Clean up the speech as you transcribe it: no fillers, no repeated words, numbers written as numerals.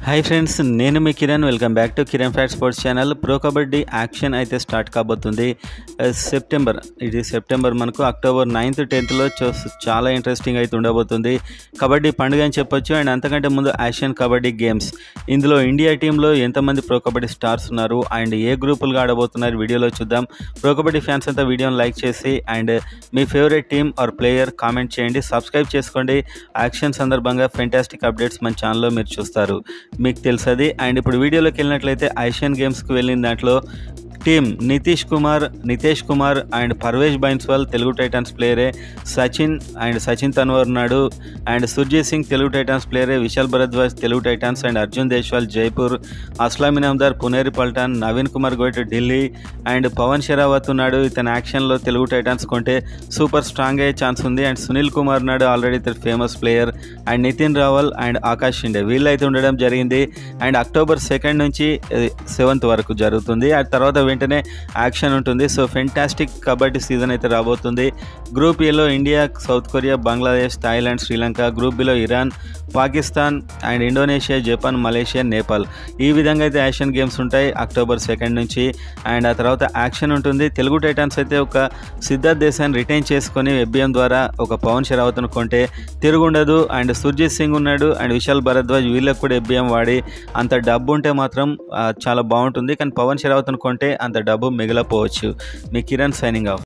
Hi friends, నేను మీ Kiran. Welcome back to Kiran fact sports channel. Pro kabaddi auction అయితే start కాబోతుంది సెప్టెంబర్ మనకు అక్టోబర్ 9th 10thలో చాలా ఇంట్రెస్టింగ్ అయితే ఉండబోతుంది. కబడ్డీ పండుగ అని చెప్పొచ్చు. అండ్ అంతకంటే ముందు ఆసియన్ కబడ్డీ గేమ్స్, ఇందులో ఇండియా టీంలో ఎంతమంది ప్రో కబడ్డీ స్టార్స్ ఉన్నారు అండ్ ఏ గ్రూపులుగా ఆడబోతున్నారు వీడియోలో చూద్దాం. ప్రో కబడ్డీ ఫ్యాన్స్ అంతా వీడియోని లైక్ చేసి అండ్ మీ favourite team or player comment చేయండి, సబ్స్క్రైబ్ చేసుకోండి. యాక్షన్ సందర్భంగా ఫెంటాస్టిక్ అప్డేట్స్ మన ఛానల్లో మీరు చూస్తారు, మీకు తెలుసది. అండ్ ఇప్పుడు వీడియోలోకి వెళ్ళినట్లయితే ఏషియన్ గేమ్స్కి వెళ్ళిన దాంట్లో team Nitesh Kumar and Parvez Bainswal Telugu Titans ప్లేయరే, సచిన్ తన్వర్ ఉన్నాడు. అండ్ సుర్జీత్ సింగ్ తెలుగు టైటన్స్ ప్లేయరే, Vishal Bharadwaj Telugu Titans and Arjun Deshwal Jaipur, Aslam Inamdar Puneri Paltan, Naveen Kumar Goyat Delhi and Pawan Sehrawat ఉన్నాడు. ఇతను యాక్షన్లో తెలుగు టైటన్స్ కొంటే సూపర్ స్ట్రాంగ్ అయ్యే ఛాన్స్ ఉంది. అండ్ సునీల్ కుమార్ ఉన్నాడు, ఆల్రెడీ ఇతను famous player. And Nitin Rawal and Akash Shinde వీళ్ళైతే ఉండడం జరిగింది. అండ్ అక్టోబర్ 2nd నుంచి 7th వరకు జరుగుతుంది. ఆ తర్వాత వెంటనే యాక్షన్ ఉంటుంది. సో ఫెంటాస్టిక్ కబడ్డీ సీజన్ అయితే రాబోతుంది. గ్రూప్ ఏలో India, South Korea, Bangladesh, Thailand, Sri Lanka. Group బిలో Iran, Pakistan and Indonesia, Japan, Malaysia, Nepal. ఈ విధంగా అయితే ఏషియన్ గేమ్స్ ఉంటాయి అక్టోబర్ 2nd నుంచి. అండ్ ఆ తర్వాత యాక్షన్ ఉంటుంది. తెలుగు టైటన్స్ అయితే ఒక సిద్ధార్థ్ దేశాన్ని రిటైన్ చేసుకొని FBM ద్వారా ఒక పవన్ షెరావత్ను కొంటే తిరుగుండదు. అండ్ సుర్జీత్ సింగ్ ఉన్నాడు అండ్ విశాల్ భరద్వాజ్, వీళ్ళకి కూడా FBM వాడి అంత డబ్బు ఉంటే మాత్రం చాలా బాగుంటుంది. కానీ పవన్ షెరావత్ను కొంటే అంత డబ్బు మిగిలిపోవచ్చు. మీ కిరణ్ సైనింగ్ ఆఫ్.